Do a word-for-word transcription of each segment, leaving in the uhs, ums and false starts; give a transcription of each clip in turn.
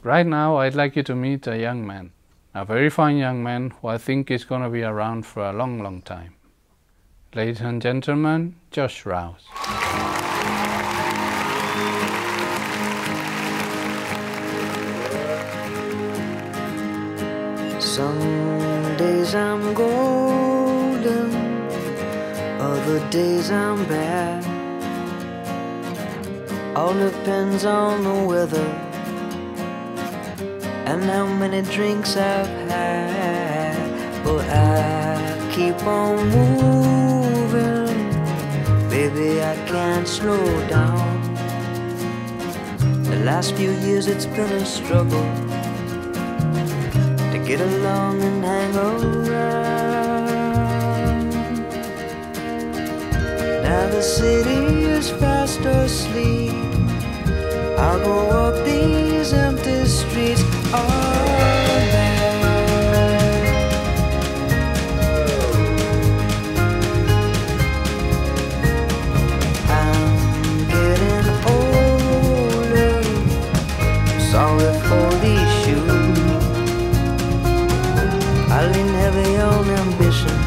right now I'd like you to meet a young man, a very fine young man who I think is going to be around for a long, long time. Ladies and gentlemen, Josh Rouse. Some days I'm golden, other days I'm bad. All depends on the weather and how many drinks I've had. But I keep on moving, baby, I can't slow down. The last few years it's been a struggle to get along and hang around. Now the city is fast asleep, I'll go up these empty streets all night. I'm getting older, sorry for these shoes. I lean heavy on ambition,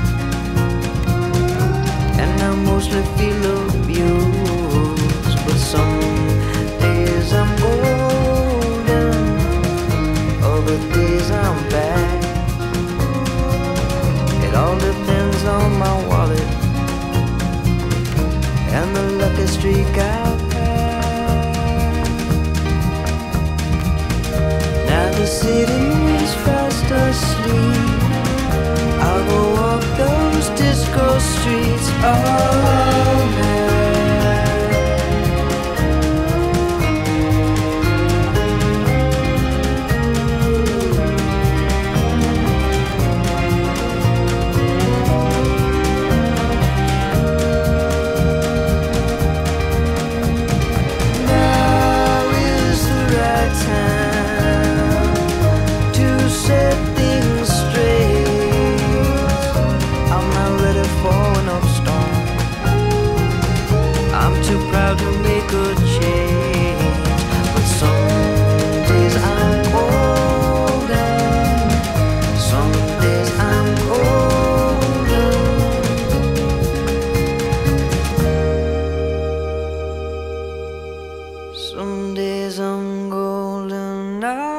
and I mostly feel abused. But some days I'm golden, other days I'm bad. It all depends on my wallet and the lucky streak I've had. Now the city is fast asleep, I'll go up those disco streets all night. To make a change, but some days I'm golden, some days I'm golden. Some days I'm golden.